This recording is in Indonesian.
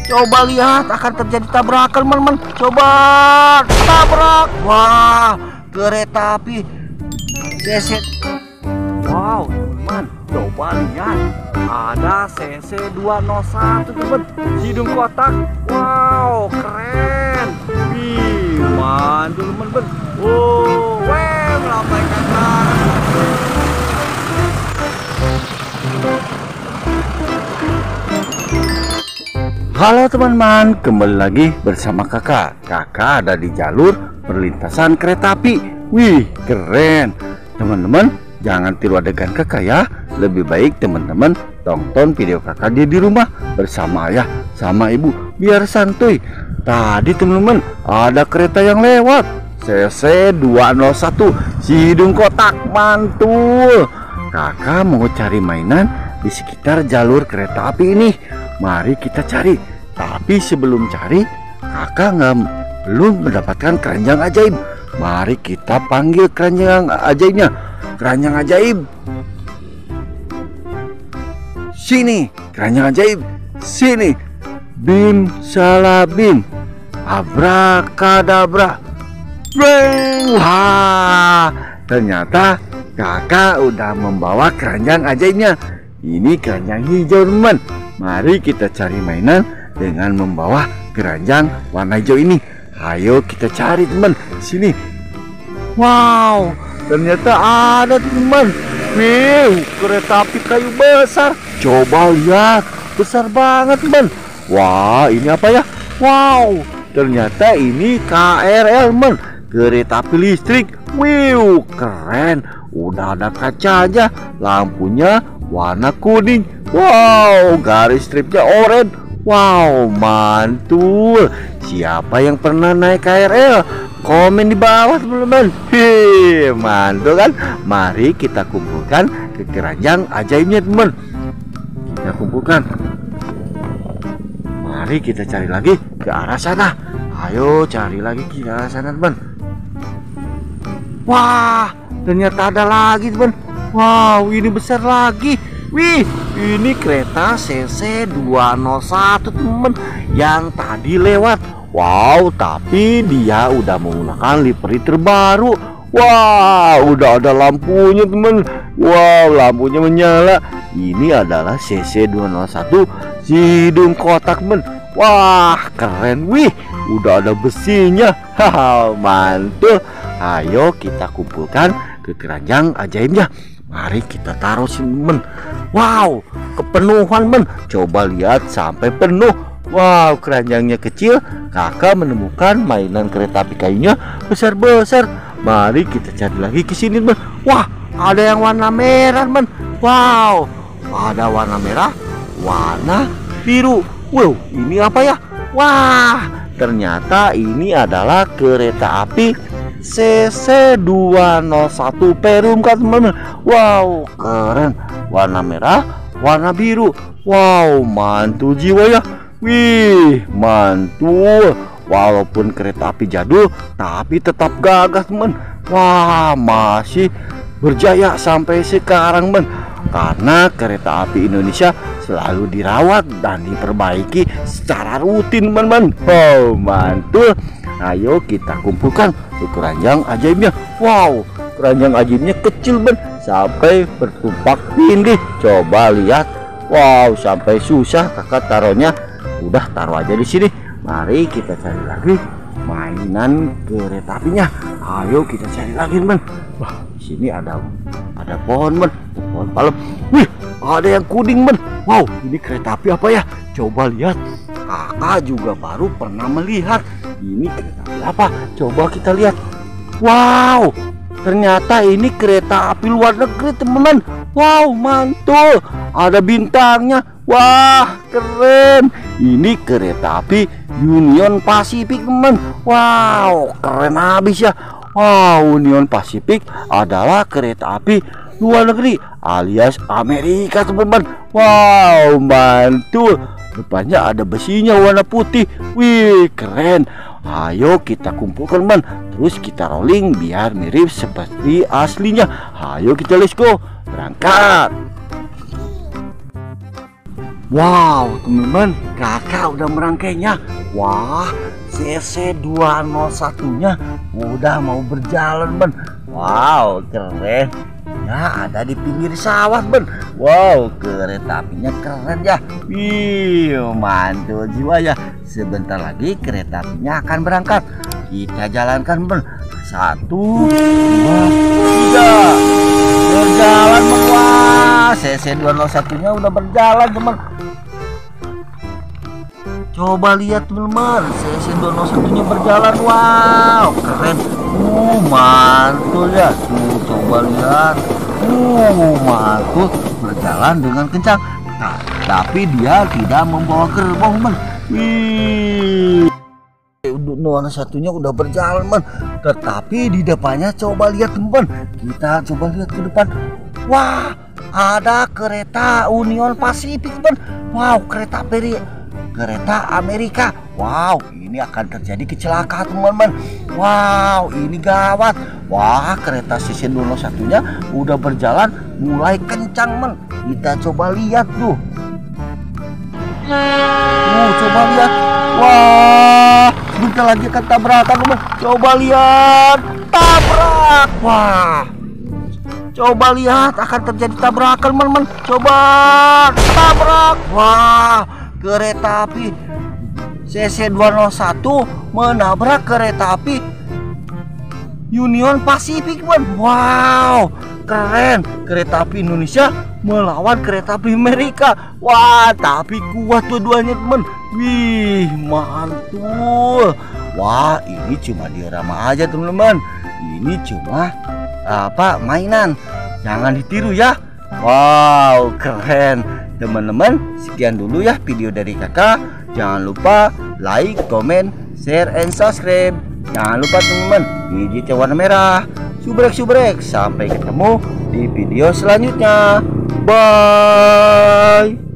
Coba lihat, akan terjadi tabrakan teman-teman. Coba tabrak. Wah, kereta api CC. Wow teman-teman, coba lihat, ada CC201 teman, hidung kotak. Wow, keren. Wih, mantul teman-teman. Oh, melambaikan tangan. Halo teman-teman, kembali lagi bersama kakak. Kakak ada di jalur perlintasan kereta api. Wih, keren. Teman-teman, jangan tiru adegan kakak ya. Lebih baik teman-teman tonton video kakak dia di rumah bersama ayah sama ibu biar santuy. Tadi teman-teman ada kereta yang lewat, CC201, si hidung kotak, mantul. Kakak mau cari mainan di sekitar jalur kereta api ini. Mari kita cari. Tapi sebelum cari, kakak belum mendapatkan keranjang ajaib. Mari kita panggil keranjang ajaibnya. Keranjang ajaib, sini. Keranjang ajaib, sini. Bim salabim, abrakadabra. Wah, ternyata kakak udah membawa keranjang ajaibnya. Ini keranjang hijau teman. Mari kita cari mainan dengan membawa keranjang warna hijau ini. Ayo kita cari teman. Sini. Wow, ternyata ada teman. Wih, kereta api kayu besar. Coba lihat, besar banget teman. Wah, ini apa ya? Wow, ternyata ini KRL teman, kereta api listrik. Wih, keren. Udah ada kacanya, lampunya warna kuning. Wow, garis stripnya oranye. Wow, mantul. Siapa yang pernah naik KRL? Komen di bawah teman-teman. Mantul kan? Mari kita kumpulkan ke keranjang ajaibnya teman. Kita kumpulkan. Mari kita cari lagi ke arah sana. Ayo cari lagi ke arah sana teman. Wah, ternyata ada lagi teman. Wow, ini besar lagi. Wih, ini kereta CC201 teman yang tadi lewat. Wow, tapi dia udah menggunakan livery terbaru. Wah, udah ada lampunya teman. Wow, lampunya menyala. Ini adalah CC201 si hidung kotak teman. Wah, keren. Wih, udah ada besinya. Haha, mantul. Ayo kita kumpulkan ke keranjang ajaibnya. Mari kita taruh sini teman. Wow, kepenuhan teman. Coba lihat sampai penuh. Wow, keranjangnya kecil. Kakak menemukan mainan kereta api kayunya besar-besar. Mari kita cari lagi ke sini teman. Wah, ada yang warna merah teman. Wow, ada warna merah, warna biru. Wow, ini apa ya? Wah, ternyata ini adalah kereta api CC201 Perum kan teman-teman. Wow, keren. Warna merah, warna biru. Wow, mantul jiwa ya. Wih, mantul. Walaupun kereta api jadul, tapi tetap gagah teman. Wah, masih berjaya sampai sekarang teman. Karena kereta api Indonesia selalu dirawat dan diperbaiki secara rutin teman-teman. Wow, mantul. Ayo kita kumpulkan ke keranjang ajaibnya. Wow, keranjang ajaibnya kecil ben, sampai bertumpak tindih. Coba lihat. Wow, sampai susah kakak taruhnya. Udah taruh aja di sini. Mari kita cari lagi mainan kereta apinya. Ayo kita cari lagi teman. Wah, di sini ada pohon men, pohon palem. Wih, ada yang kuning men. Wow, ini kereta api apa ya? Coba lihat. Kakak juga baru pernah melihat. Ini kereta api apa? Coba kita lihat. Wow, ternyata ini kereta api luar negeri teman-teman. Wow, mantul. Ada bintangnya. Wah, keren. Ini kereta api Union Pacific teman. Wow, keren habis ya. Wow, Union Pacific adalah kereta api luar negeri alias Amerika teman-teman. Wow, mantul. Depannya ada besinya warna putih. Wih, keren. Ayo kita kumpulkan teman. Terus kita rolling biar mirip seperti aslinya. Ayo kita let's go. Berangkat. Wow, teman-teman, kakak udah merangkainya. Wah, CC201-nya udah mau berjalan, Ben. Wow, keren. Ya, ada di pinggir sawah, Ben. Wow, kereta apinya keren ya. Wih, mantul jiwa ya. Sebentar lagi kereta apinya akan berangkat. Kita jalankan, Ben. 1, 2, 3. Berjalan, Ben. Wah, CC201-nya udah berjalan, teman. Coba lihat, teman-teman. CC201-nya berjalan. Wow, keren. Mantul ya. Tuh, coba lihat. Mantul, berjalan dengan kencang. Nah, tapi dia tidak membawa gerbong, teman. Wih. Nuansa satunya udah berjalan, teman. Tetapi di depannya coba lihat, teman. Kita coba lihat ke depan. Wah, ada kereta Union Pacific, teman. Wow, kereta Amerika. Wow, ini akan terjadi kecelakaan, teman-teman. Wow, ini gawat. Wah, kereta CC201-nya udah berjalan mulai kencang, men. Kita coba lihat tuh. Coba lihat. Wah, sebentar lagi akan tabrakan, teman. Coba lihat, tabrak. Wah, coba lihat, akan terjadi tabrakan, teman-teman. Coba tabrak. Wah, kereta api CC201 menabrak kereta api Union Pacific, teman. Wow, keren. Kereta api Indonesia melawan kereta api Amerika. Wah, tapi kuat dua-duanya, teman. Wih, mantul. Wah, ini cuma diorama aja, teman-teman. Ini cuma mainan. Jangan ditiru ya. Wow, keren. Teman-teman, sekian dulu ya video dari kakak. Jangan lupa like, comment, share, and subscribe. Jangan lupa, teman-teman, digit warna merah. Subrek. Sampai ketemu di video selanjutnya. Bye.